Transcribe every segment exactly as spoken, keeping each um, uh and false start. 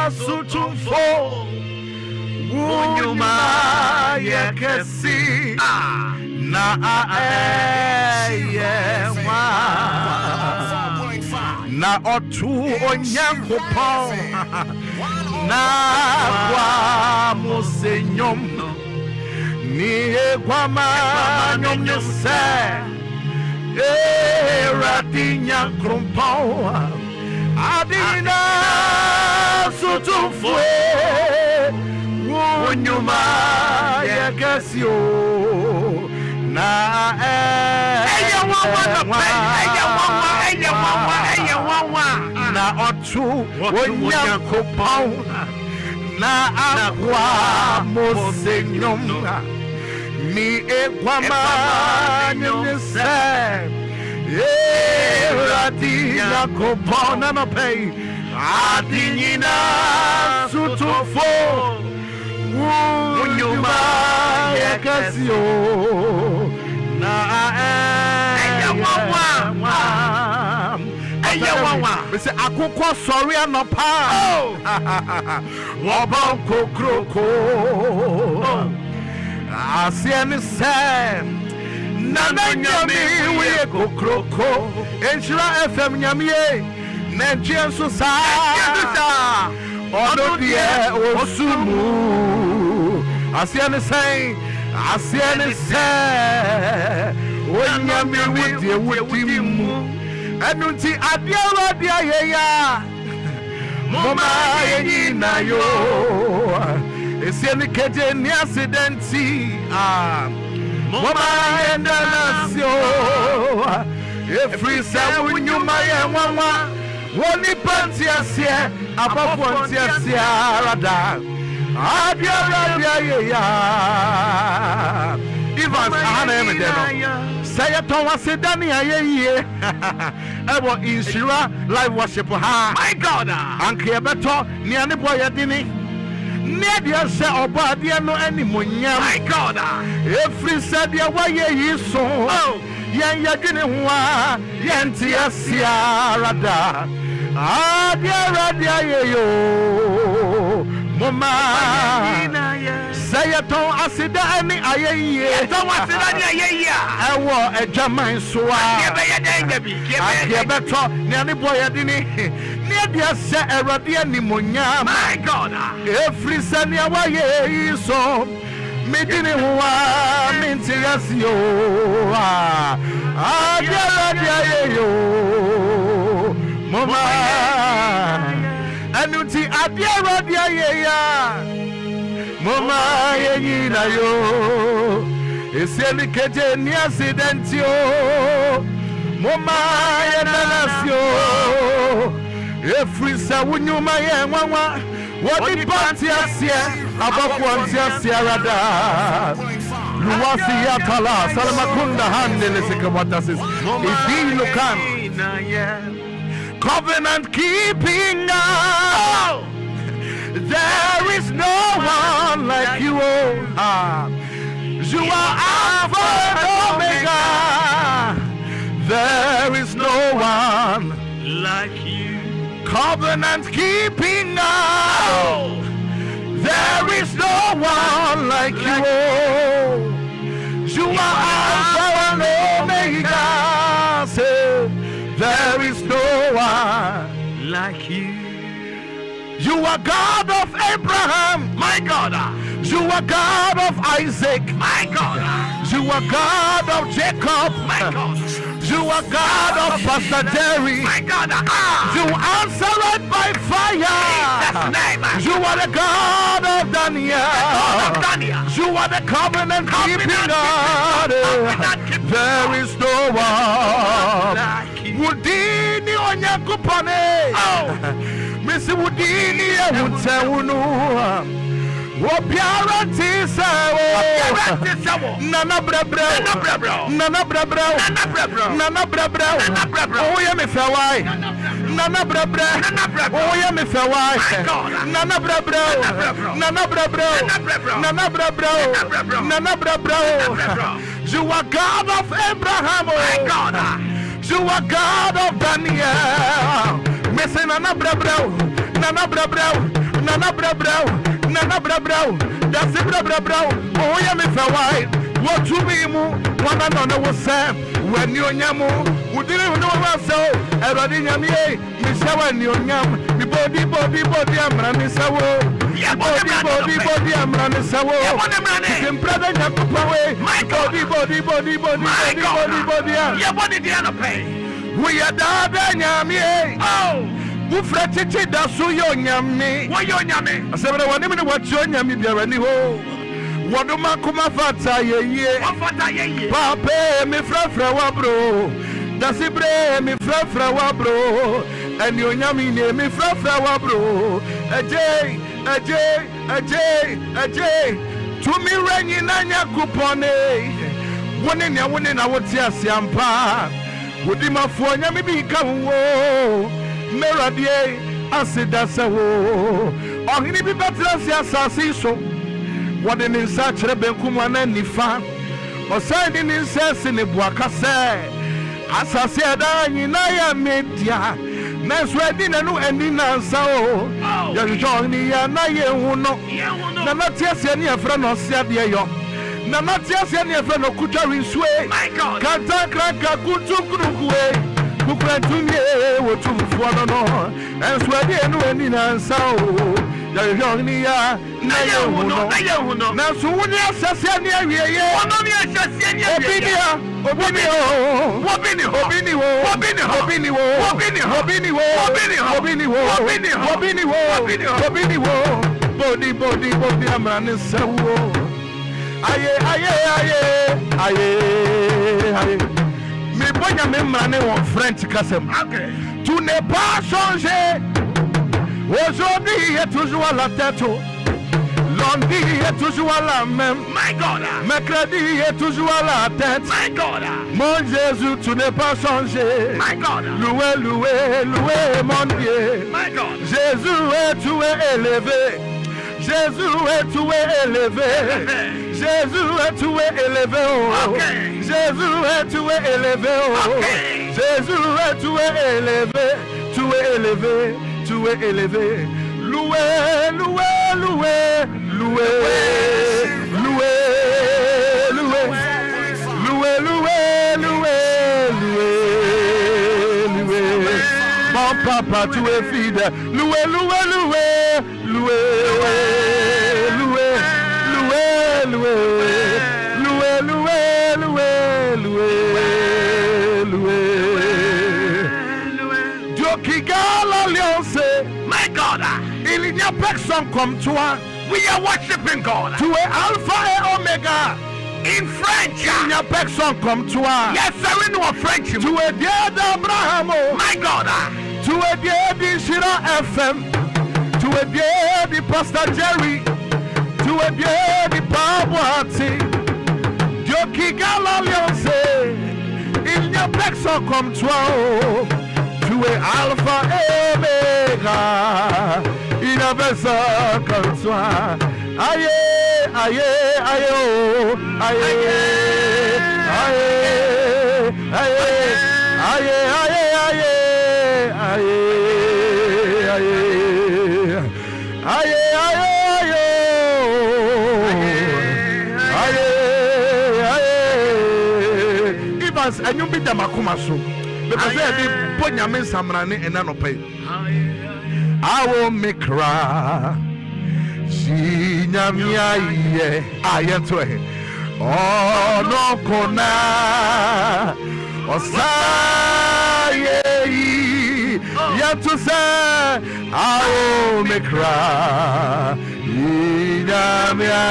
sutumfo Unyuma yekesi Na ayewa Na otu onyankopon Na kwa musenyom Ni kwama nyom nyose Eradinya krumpon Adina sutumfo Unyuma yekesio Na eya wawa eya wawa eya wawa eya wawa Na otu onyankopon Na akwa mosenyom Ni ekwama nyese Eradinya krumpon Na no pay Adinina sutumfo Unyuma yekesio Na eya wawa eya wawa Bese akukọ sori anopa Wobon kokroko Asieni se Nana nyami we kokroko Enshira F M nyami Nenchien so sa Ono die osumu Asieni say Asieni say Onyami wudi wudi mu Enunti adiawa dia yeya Moma yeyi na yo Esieni keje ni accidenti ah Moma yenda nasyo Efri sa unyuma ye mwa Woni panti asie Apapo anti asie rada Adiawa dia yeya Evans ahana emedeno Say Thomas Sedani aye Ewo Inshira live worship ha my God Anke beto ni ani boy adini Ne dia se obo ade no animunya my God Every said dia wa ye yiso yen yadwene ho a yen ti asia rada Adia radia ye yo Mama Say ton asida ani ayeye ton asida ni ayeye ewo ejaman so a kebe ye denga bi kebe to ni ani boy adini ni dia se erode ani monya my God every sani awaye so medini ho a minti yasio a adia radia ye yo mama anuti adia radia ye ya Mama yeyi na yo Esieni keje ni accidenti yo Mama yenanasyo Efri sa unyuma ye nwanwa Wodi panti asye Abaku anti asye rada Luwasi ya tala Salamakunda hande lesike watasis Ibi lukan Covenant keeping now There is no one like you, oh. You are Alpha and Omega. There is no one like you. Covenant keeping now. There is no one like you, oh. You are Alpha and Omega. Say, there is no one like you. You are God of Abraham, my God. You are God of Isaac, my God. You are God of Jacob, my God. You are God of Pastor Jerry, my God. You answer it by fire. You are the God of Daniel. You are the covenant keeping God. There is no one. Wudini onyakupane. Missy Woodini, I would say, Wopiara Tisa, Nana Brabra, Nana Brabra, Nana Brabra, oh, yeah, me fair wife, Nana Brabra, oh, yeah, me fair wife, Nana Brabra, Nana Brabra, Nana Brabra, Nana Brabra. You are God of Abraham, my God. You are God of Daniel. Missing Nana Brabra, Nana Brabra. Nana Brabrow, Nana Brabrow, that's a Brabrow, oh, yeah, me for why. What you mean, one another was said when you yamu, who didn't know about so, everybody yammy, Miss Sawa, and your yam, the body, body, body, and Ranisawo, body, body, body, and Ranisawo, and brother Yakupawe, my body, body, body, body, body, body, body, your body, the other pay. We are Dada Yammy, oh, who fretted that so young yammy, why your yammy? I said, I want to watch your yammy there anyhow. Waduma kuma fata ye ye fata ye ye pape me frafra wa bro dasibre me frafra wa bro eni onyami ne me frafra wa bro eje eje eje eje tumi ranyi na nyakupone woni ne woni na wote asiampa wodi mafo nyami bi ka wo meradie asidasa wo ohini bi batra si asasi so what in such a benkuman and nifa or signing in says in the Buakase. As I said, I media. Nice wedding and no ending so. Young Johnny and I who know. Not yes, any friend or Sadia. Not yes, any friend of Kutari Sway. My God, can't I crack a good to Krukway? Who can to me what to follow no. And sweating and ending so. Young Nia. Na ye huno na ye huno na so woni asase ne awie ye wono ne asase ne awie ye obini ho obini ho obini ho obini ho obini ho obini ho obini ho obini ho obini ho obini ho obini ho obini ho body body body amrane sawo aye aye aye aye aye me bonya me mrane won French kasem okay tu n'es pas changé aujourd'hui et toujours la tête. Lundi est toujours la même. My God. Mercredi est toujours la tête. My God. Mon Jésus, tu n'es pas changé. My God. Loué, loué, loué, mon Dieu. My God. Jésus est tu es élevé. Jésus est tu es élevé. Jésus est tu es élevé. Okay. Jésus est tu es élevé. Okay. Jésus est tu es élevé. Tu es élevé. Tu es élevé. Loué, loué, loué, loué, loué, loué, loué, loué, loué, loué, loué. Mon papa, tu es fidèle. Loué, loué, loué, loué, loué, loué, loué, loué, loué, loué, loué, loué. Dieu qui garde l'alliance. My God. Il n'y a personne comme toi. We are worshiping God. Tu es Alpha et Omega. In French. Il n'y a personne comme toi. Yes, sir, we know French. Tu es Dieu d'Abraham. My God. Tu es Dieu de Shira F M. Tu es Dieu de Pastor Jerry. Tu es Dieu de Pabouati. Dieu qui garde l'alliance. Il n'y a personne comme toi. Tu es Alpha et Omega. Il n'y a personne comme toi. Aïe, aïe, aïe, oh, aïe, aïe, aïe, aïe, aïe, aïe, aïe, aïe, aïe, aïe, aïe, Ivans, and you be the Makumasu. Because they be Ponyamin Samrani and Anope. I will make cry. She Namia, I am to it. Oh, no, Kona. Osaye. Yet to say, I will make cry. Namia,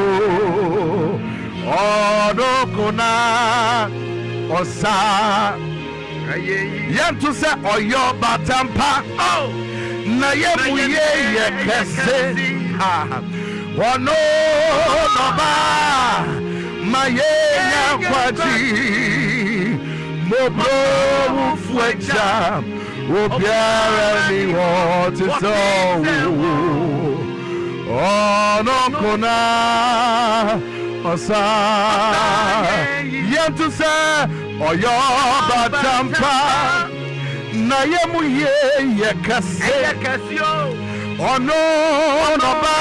oh, no, Kona. Osa. Yet to say, oh, your batampa. Oh. Na ye muye ye kese ah wono no ba ma ye nya kwaji mo bro fueja obiara ni wo ti so oh no kona osa ye to say oyo batampa na ye muye ye kase Oh no, no ba.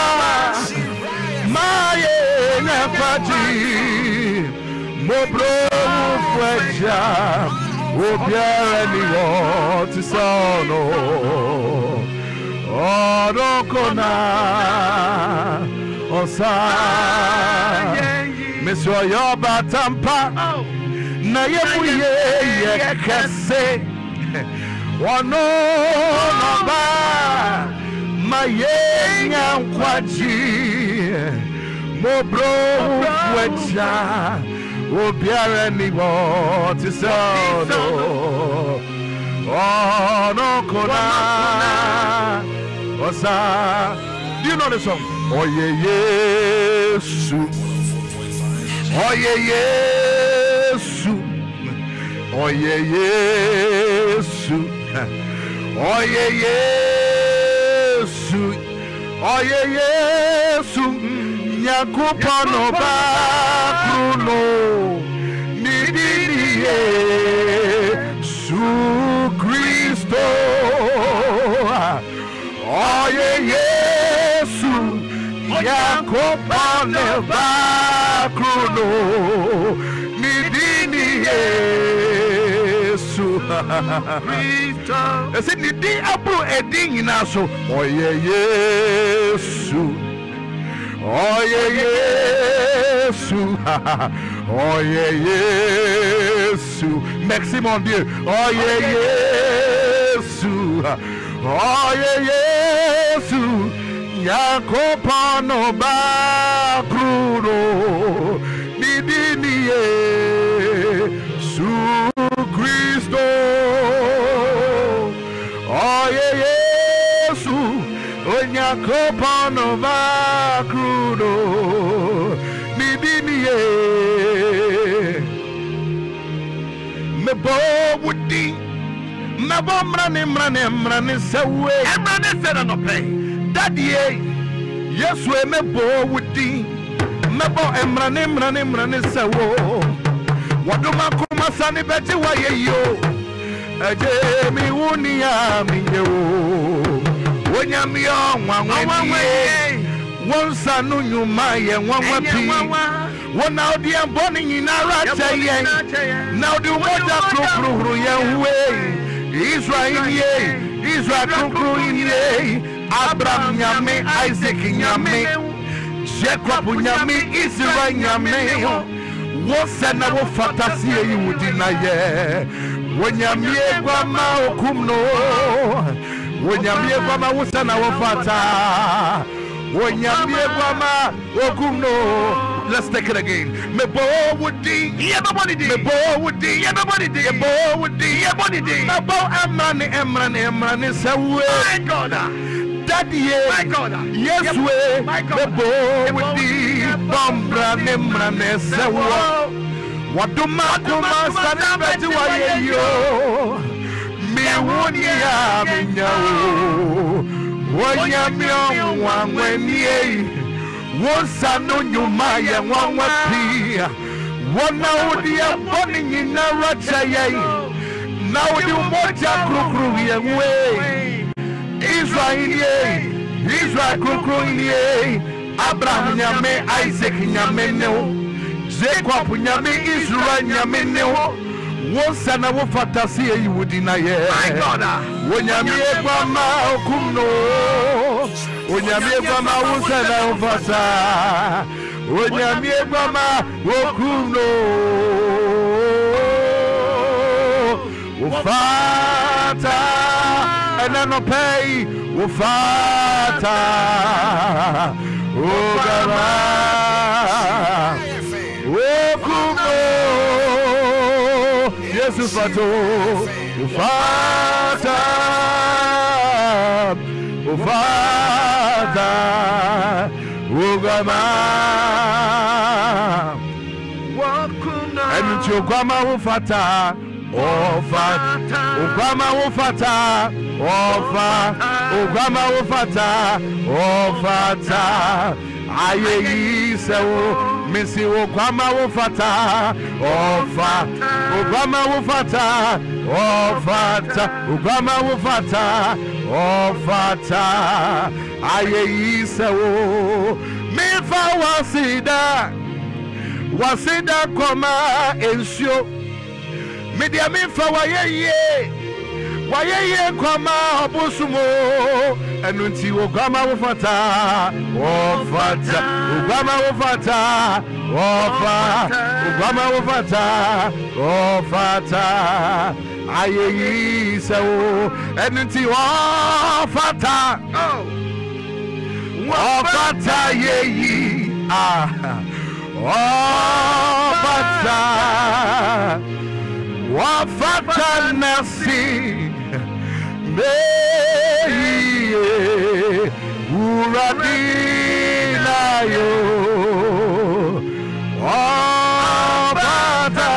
My nefati. Mo bro fweja. Obiara ni wo ti sono. Oh no kona. Osa. Miso yo batampa. Na ye buye ye kese. Wano no ba ma ye nyankwaji mo bro fweja obiara ni wo ti so no oh no kona osa. Do you know the song? Oh yeah Yesu, oh yeah Yesu, oh yeah Yesu, oh yeah Yesu, oh yeah Yesu, Nyakupano bakruno, nidini Yesu Kristo, oh yeah Yesu, Nyakupano bakruno, nidini Yesu. I said, the day apple a ding in us. Oh, yeah, Yesu. Oh, yeah, Yesu. Oh, yeah, Yesu. Maximum, dear. Oh, yeah, Yesu. Oh, yeah, Yesu. Yakopano bakruno. Nidini Yesu Kristo. Oh yeah Yesu. Onyakopano bakruno. Nidini Ye. Mebo wudi. Mebo mrani mrani mrani sewe. Mrani sena no play. Daddy Yesu mebo wudi. Mebo emrani mrani mrani sewo. Waduma kuma sani beti wa yeyo. Eje mi wuni ya mi yo. Wonya mi yo wanweni. Wonsa nu nyuma ye wanwa pi. Wona odi amboni nyina racha ye. Na odi moja krokro ye we. Israel ye. Israel krokro ye. Abraham nyame, Isaac nyame. Jacob nyame, Israel nyame. Wosana wo fatasi ye wudina ye. Wonyamie kwa ma okumno. Wonyamie kwa ma wosana wo fata. Wonyamie kwa ma okumno. Let's take it again. Me bo wudi, everybody did. Me bo wudi, everybody did. Me bo wudi, everybody did. Me bo emrani, emrani, emrani sewe. My God. Daddy, my God. Yes we. My God. Me bo wudi, bambra, emrani sewe. Waduma kuma sana beti wa yeyo. Mi wuni ya minyawo. Wonyamio wangwenye. Wonsa no nyuma ye wanwa pia. Wona odi aboni nyina racha ye. Na odi umoja krukru ye we. Israel ye. Israel krukru ye. Abraham nyame, Isaac nyame ne. Jacob nyame, Israel nyame ne. Wonsa na wo fatasi ye wudina ye. My God. Wonyame kwa ma okumno. Onyamie kwama usana ufata. Onyamie kwama okuno. Ufata. Enano pay. Ufata. Ugama. Okuno. Yesu fato. Ufata. Ufata. Ugama Enu chugama ufata Ofata Ugama ufata Ofa Ugama ufata Ofata Aye yisewo Misi ugama ufata Ofa Ugama ufata Ofata Ugama ufata Ofata aye sewo me fa wasida wasida koma ensio me dia me fa waye waye koma obusumo enunti ogama wofata wofata ogama wofata wofa ogama wofata wofata aye sewo enunti wofata wofata yeyi ah wofata wofata nasi me uradina yo wofata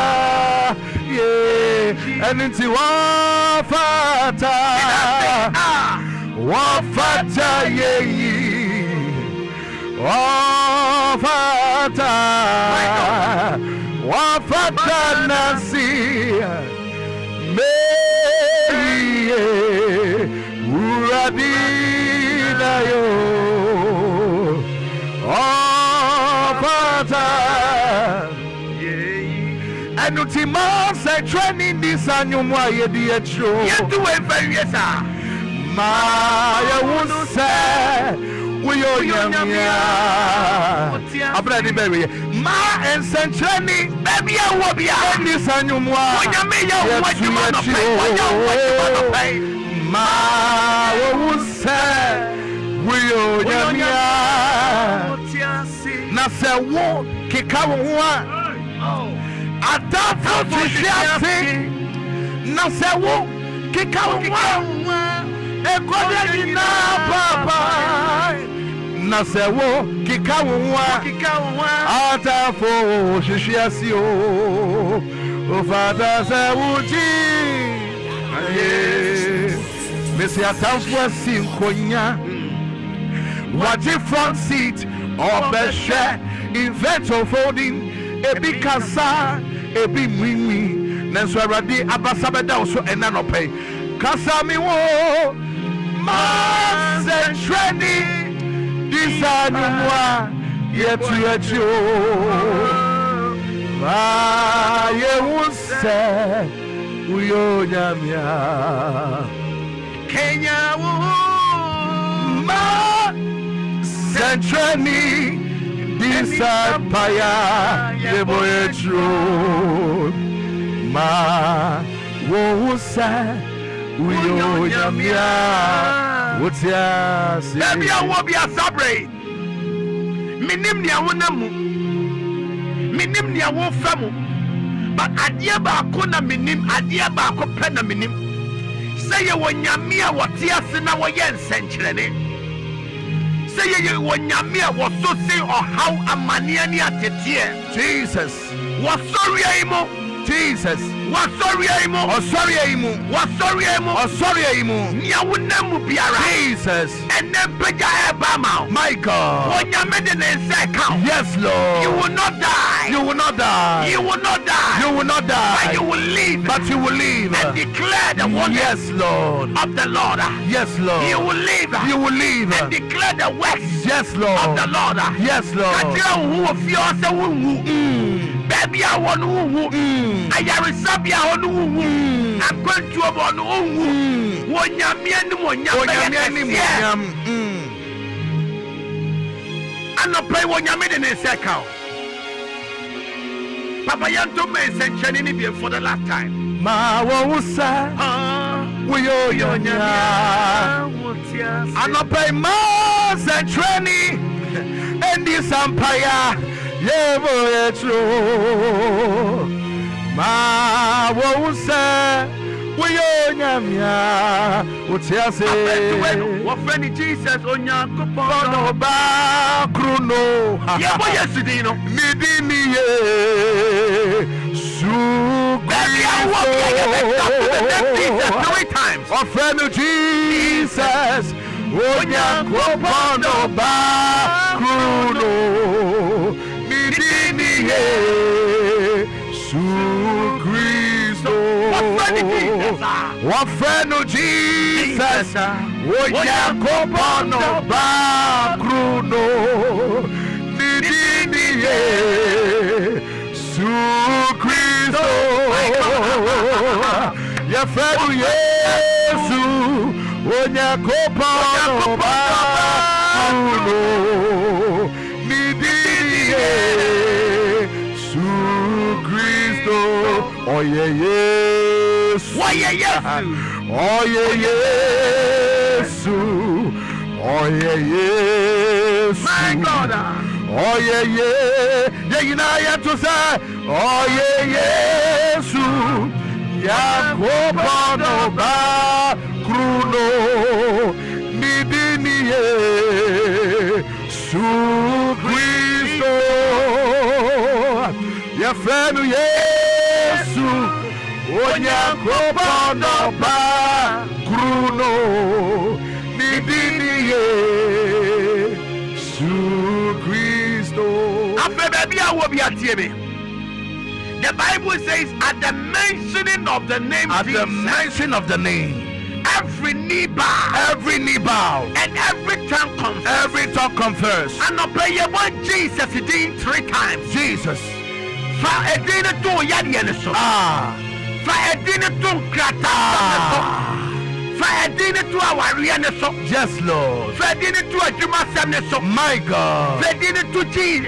ye enunti wofata wofata yeyi wofata wofata nasi me uradina yo wofata enuti ma se training this annual ye di etro ye do e very yes ma ye wonu se we yo nyamia abra di berry ma en training baby e wo bia this annual onyame ye wo adwuma no pe wonya wo adwuma no pe ma wo se we yo nyamia na se wo keka wo ho a Adafo tusiasi na sewo kikawa ekode na papa na sewo kikawa Adafo tusiasi o o fada sewuji aye mesi atamfo asinkonya waji front seat obeshe event folding ebi kasa ebi mwimi nenso awrade abasabeda so ena no pay kasa mi wo ma se treni disanumwa yetu yetu ma ye wuse uyo nyamia Kenya wo ma se treni Disapaya yeboetro ma wo sa uyo nyamia wotia si baby awo bia sabre minim nia wonamu minim nia wo famu but adie ba ko na minim adie ba ko pe na minim say ye wonyamia wotia se na wo ye nsenkyerene say ye wonyamia wo so say or how amania ni atetie Jesus wo sorry imo Jesus wo sorry imo o sorry imo wo sorry imo o sorry imo nia wonamu biara Jesus ene beja eba ma my God wonyame de nse count yes Lord you will not die you will not die you will not die you will not die but you will live but you will live and declare the wonders yes Lord of the Lord yes Lord you will live you will live and declare the works yes Lord of the Lord yes Lord katira who of your say who baby I want who ayare sabia onu who akwantu obonu who wonyame ani wonyame wonyame ani wonyame ano pray wonyame de nse count Papa Yanto me senchani ni bi for the last time ma wo usa we yo yo nya ano pray ma senchani and this empire yevo etro ma wo usa we yo nyamia utiase wo friend Jesus onyankopon no ba kruno ye bo yesterday no midini ye su three times oh friend Jesus onyankopon no ba kruno midini ye su What friend Jesus? Onyankopon Oba Kruno Nidini Yesu Kristo Yefedu Yesu Onyankopon Oba Kruno Nidini Yesu Kristo Oye Yesu Oye Yesu Oye Yesu Oye Yesu My God Oye Yesu Yina to say Oye Yesu Yankopon Oba Kruno Nidini Yesu Kristo Yefenu Yesu Onyankopon Oba Kruno Nidini Yesu Kristo. The Bible says at the mentioning of the name At Jesus, the mention of the name every knee bow, every knee bow, and every tongue confess, every tongue confess. And obey one Jesus did three times. Jesus. Ah. Fire dinner to Krata. Fire dinner to our Riana. Yes, Lord. Fire dinner to a Juma Samneso. My God. Fire dinner to Jesus.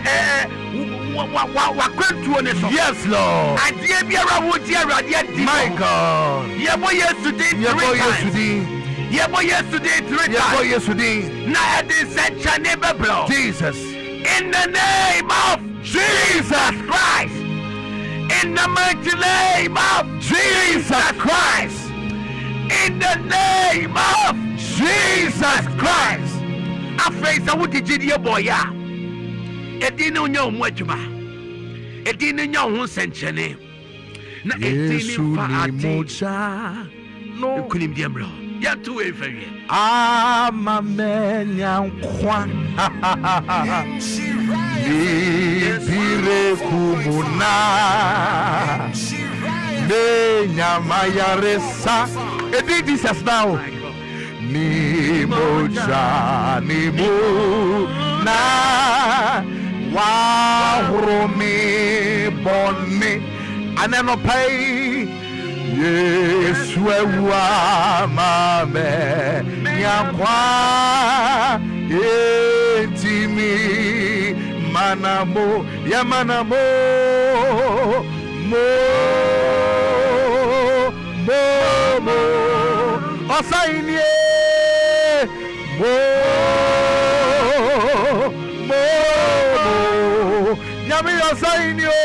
Yes, Lord. And dear Biara would dear My God. Yabo yesterday, Yabo yesterday. Yabo yesterday, three times. Yabo yesterday. Now this said Chaneba blow. Jesus. In the name of Jesus Christ. In the mighty name of Jesus Christ. In the name of Jesus Christ. I face a woody Gideon boy. It didn't know what you are. It didn't know who sent your name. No, it didn't no, you couldn't be a bro. You're too very. Ah, my man, young Kwan. Nipire kumuna Ne nyamaya resa Edi Jesus now Ni moja ni muna Wahurumi boni Aneno pay Yesu ewa mame Nyakwa Etimi Manamo, Yamanamo, Mo, Mo, Mo, Osainie, Mo, Mo, Mo, Yami Osainio,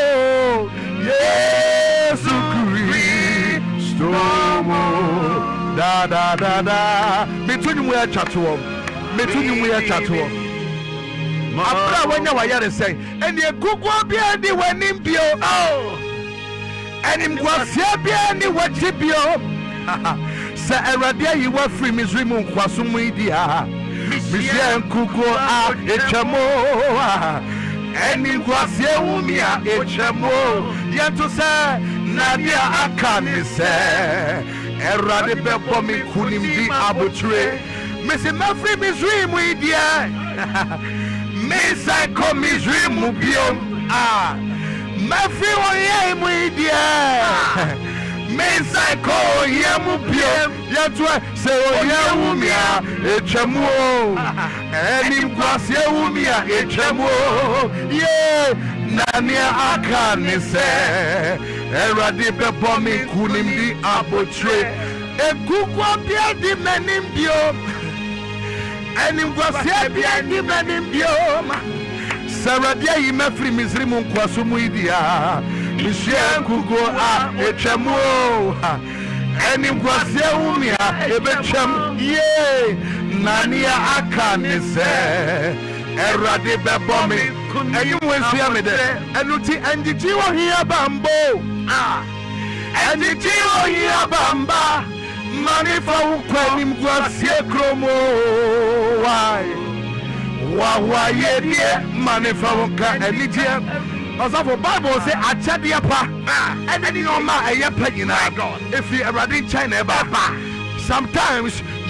Yesu Kristo, da da da da. Between we are chatting, between we are chatting. Abra wanya wayare say eni egugwa bia ni wanim bio oh eni mkwase bia ni wachi bio sa erade yi wa free misri mu nkwaso mu idia misri nkugo a echamo eni mkwase umia echamo yanto say na dia aka ni say erade bebo mi kunim di abotre misi ma free misri mu idia Mesa come Israel mubiom ah Mafi oye muidia Mesa ko ye mubiom yatwa se oye umia echemu eni mkwase umia echemu ye nania akane se erade bebo mi kunim di abotre egugwa bia di menim bio Eni mkwase bia di menim bioma Saradia yi mefri misri mu nkwaso mu idia Mishie nkugo a echemu Eni mkwase umia ebechem Ye nania aka nise Erade bebomi Eni mwensu ya mede Enuti enjiji wo hiya bambo Enjiji wo hiya bamba Manifa ukweni mkwase kromo Why? Wawa yedie Manifa uka enijie Osafo Bible say achadie pa Ene ni oma eye pa yina If you ever in China eba Sometimes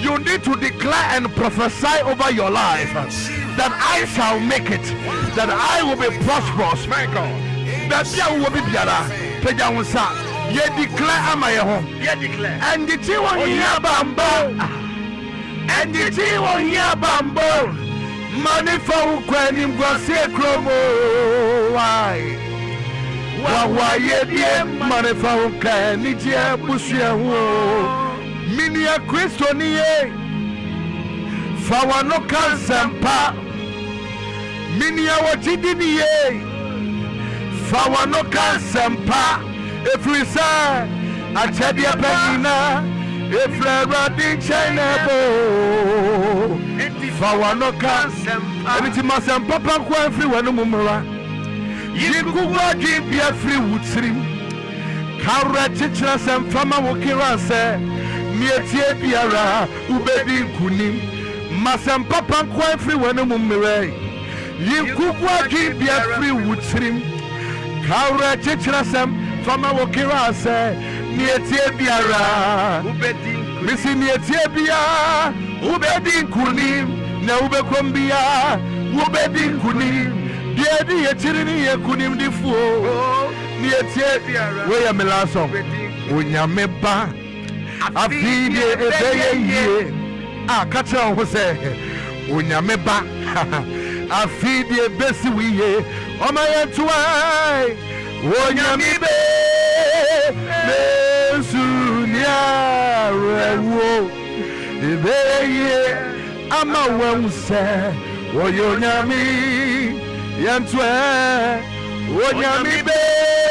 You need to declare and prophesy over your life that I shall make it, that I will be prosperous. My God. That you will be better. You declare am I home? You declare. And the tea will hear bamboo. And the tea will hear bamboo. Money for Quenim Gracia Cromo. Why? Why, yeah, money for Canitia Busia. Minia Christonie. Fawano Kansampa. Minia Wajidini. Fawano Kansampa. If we say, I tell you, Penina, if Radin China, if I want no cancer, everything must have Papa everyone. Mumra, you could walk in be a free wood stream. Kara Chitras and Fama Wokira say, near Tiara, Ubedi Kunim, Masam Papa everyone. Mumra, you could walk in be a free wood stream. Kara Chitras and Fama Wokira say, near Tiara, Missy near Tiabia, Ubedi Kunim, na Ubekombia, Ubedi Kunim, dear dear Tirini, Kunim de Fo, near Tiabia, where Melasso, Unyameba, a feed a day, ah, catch on who say, Unyameba, a feed a best we, oh my twine. Onyamibe mesunya rewo ibeye ama wense oyonyami yantwe onyamibe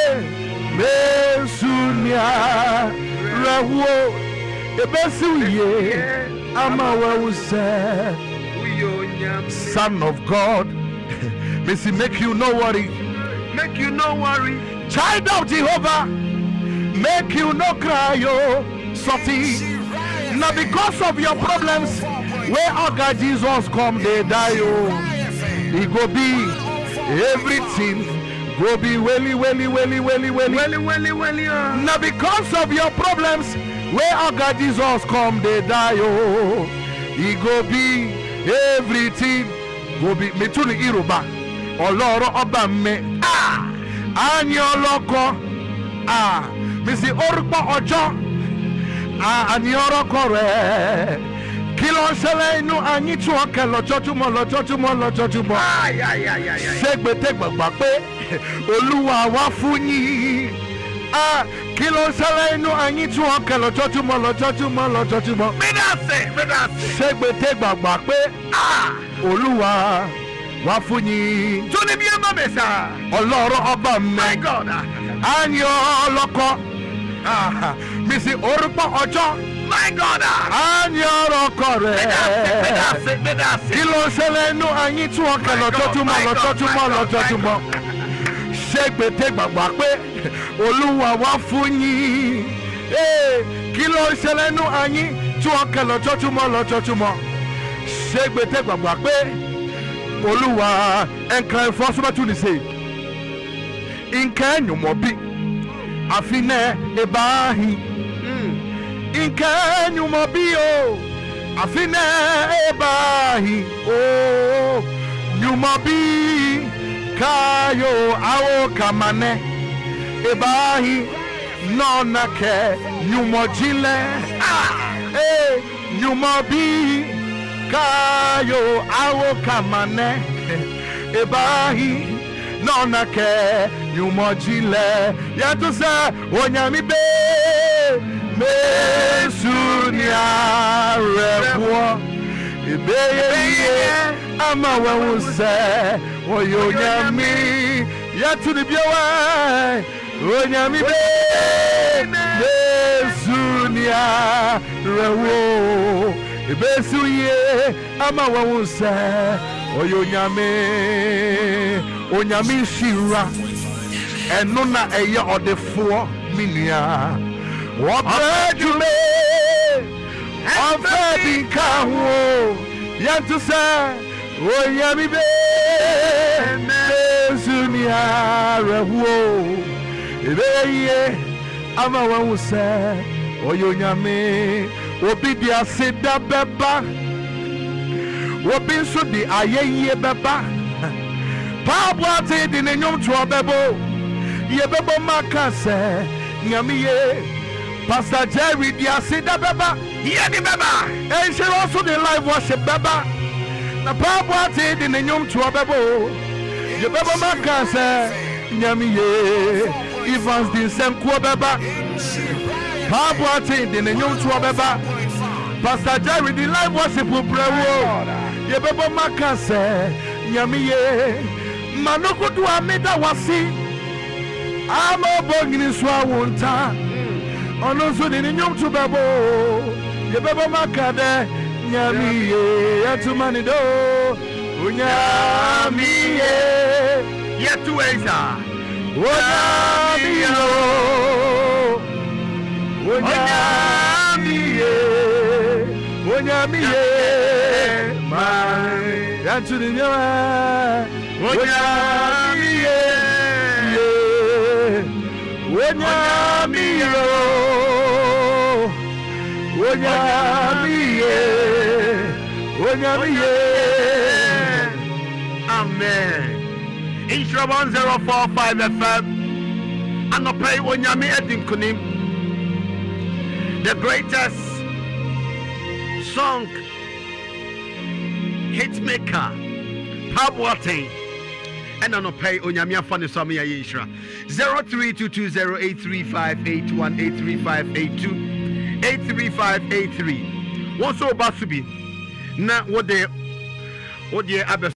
mesunya rewo ebesuye ama wense Son of God. Missy, make you no worry. Make you no worry. Child of Jehovah, make you no cry, oh, Soti. Now because of your problems, where our God Jesus come, they die, oh. He go be everything. Go be welly, welly, welly, welly, welly, welly, welly, welly. Now because of your problems, where our God Jesus come, they die, oh. He go be everything. Go be me to the Iruba. Oloro oba me ah anyo loko ah misi orpa ojo ah anyo loko re kilo sele inu anyi tu oke lojoju mo lojoju mo lojoju mo ay ay ay ay segbe te gbagba pe Olúwa wa fún yín ah kilo sele inu anyi tu oke lojoju mo lojoju mo lojoju mo me da se me da se segbe te gbagba pe ah Olúwa Wafuni Johnny Biama Mesa Oloro Oba my God Anyo Loko Ah Missy Orupa Ojo my God Anyo Loko Kilo Selenu Anyi Tuoka Lototumo Lototumo Lototumo Shake Bete Babakwe Oluwa Wafuni Eh Kilo Selenu Anyi Tuoka Lototumo Lototumo Shake Bete Babakwe Oluwa enkan fosoma tu ni say inkan nyumobi afine ebahi inkan nyumobi o afine ebahi o nyumobi kayo awo kamane ebahi nona ke nyumojile ah eh nyumobi Kayo awo kamane ebahi nona ke nyumojile yatu sa onyami be mesunia rewo ebeye ama wawuse oyonyami yatu ni biawa onyami be mesunia rewo Ebesuye ama wawusa oyonyame onyame shira eno na eye odefo minia obedume ofedinka ho yantusa onyame be mesunia rewo ebeye ama wawusa oyonyame obi di aseda beba obi nso di ayeye beba Pablo ate di ne nyom to bebo ye bebo maka se nyamiye Pastor Jerry di aseda beba ye di beba and she also the live worship beba na Pablo ate di ne nyom to bebo ye bebo maka se nyamiye Evans di senko beba Pablo ate di ne nyom to beba Pastor Jerry the live worship brewo ye bebo maka se nyamiye manokudu amida wasi amo bongini swa wonta ono so de nyom to bebo ye bebo maka de nyamiye yatumani do unyamiye yetu eza unyamiye unyamiye unyamiye ma yatuni nyawa unyamiye unyamiye unyamiye unyamiye amen. Insha one zero four five F M and I pray unyami edinkunim the greatest song hitmaker Pabwate and I pay unyami funny some ya Insha zero three two two zero eight three five eight one eight three five eight two eight three five eight three. One so basubi na what they what they